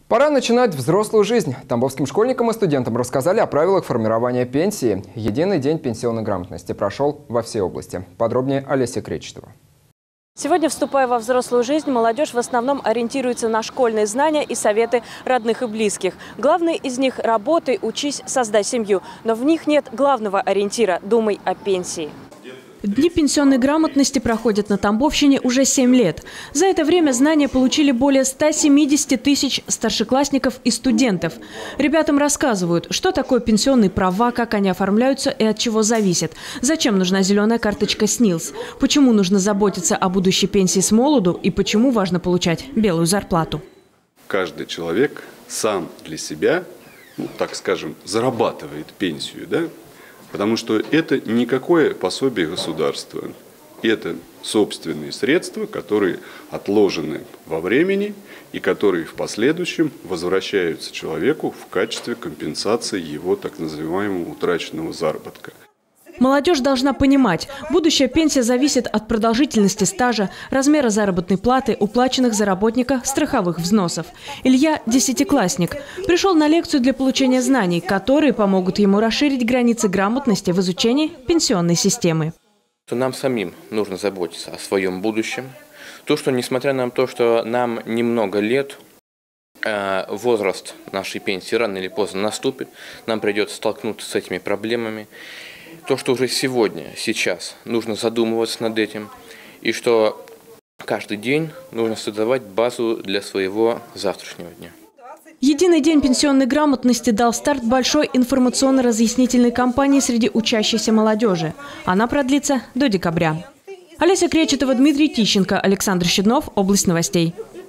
Пора начинать взрослую жизнь. Тамбовским школьникам и студентам рассказали о правилах формирования пенсии. Единый день пенсионной грамотности прошел во всей области. Подробнее Олеся Кречетова. Сегодня, вступая во взрослую жизнь, молодежь в основном ориентируется на школьные знания и советы родных и близких. Главные из них – работай, учись, создай семью. Но в них нет главного ориентира – думай о пенсии. Дни пенсионной грамотности проходят на Тамбовщине уже 7 лет. За это время знания получили более 170 тысяч старшеклассников и студентов. Ребятам рассказывают, что такое пенсионные права, как они оформляются и от чего зависят. Зачем нужна зеленая карточка СНИЛС, почему нужно заботиться о будущей пенсии с молоду и почему важно получать белую зарплату. Каждый человек сам для себя, так скажем, зарабатывает пенсию, да? Потому что это никакое пособие государства. Это собственные средства, которые отложены во времени и которые в последующем возвращаются человеку в качестве компенсации его так называемого утраченного заработка. Молодежь должна понимать, будущая пенсия зависит от продолжительности стажа, размера заработной платы, уплаченных за работника страховых взносов. Илья – десятиклассник. Пришел на лекцию для получения знаний, которые помогут ему расширить границы грамотности в изучении пенсионной системы. Нам самим нужно заботиться о своем будущем. То, что несмотря на то, что нам немного лет, возраст нашей пенсии рано или поздно наступит, нам придется столкнуться с этими проблемами. То, что уже сейчас нужно задумываться над этим, и что каждый день нужно создавать базу для своего завтрашнего дня. Единый день пенсионной грамотности дал старт большой информационно-разъяснительной кампании среди учащейся молодежи. Она продлится до декабря. Олеся Кречетова, Дмитрий Тищенко, Александр Щеднов. Область новостей.